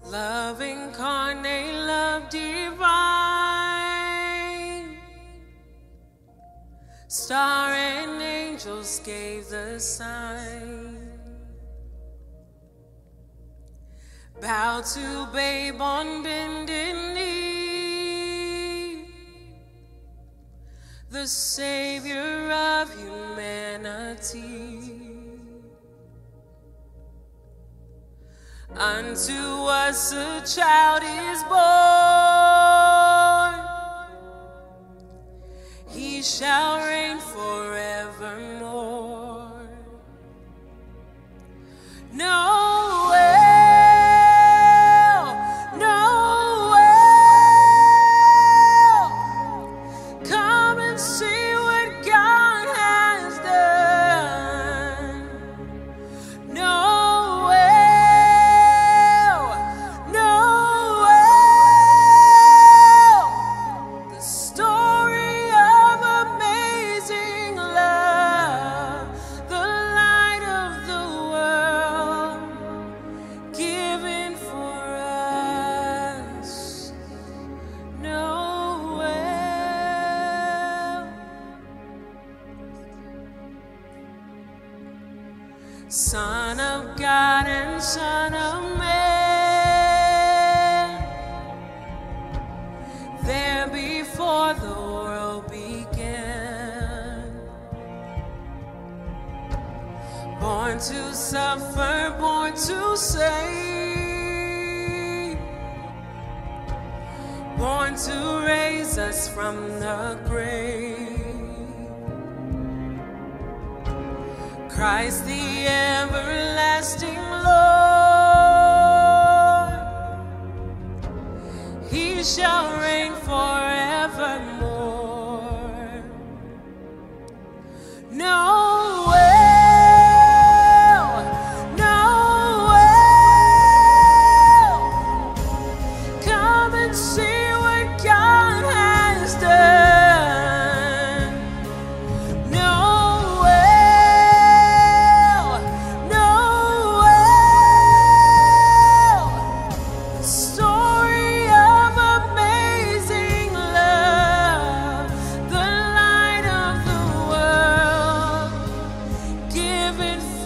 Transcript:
Love incarnate, love divine. Star and angels gave the sign. Bow to babe on bended knee, the Savior of humanity. Unto us a child is born, he shall reign forevermore. Noel, Noel, come and see what God has done. Noel, Noel, the story of amazing love, the light of the world, given for us. Noel, Son of God and Son of Man, there before the world began. Born to suffer, born to save, born to raise us from the grave. Christ the everlasting Lord, he shall reign forevermore. Noel, Noel, come and see what God has done. Noel, Noel, the story of amazing love, the light of the world, given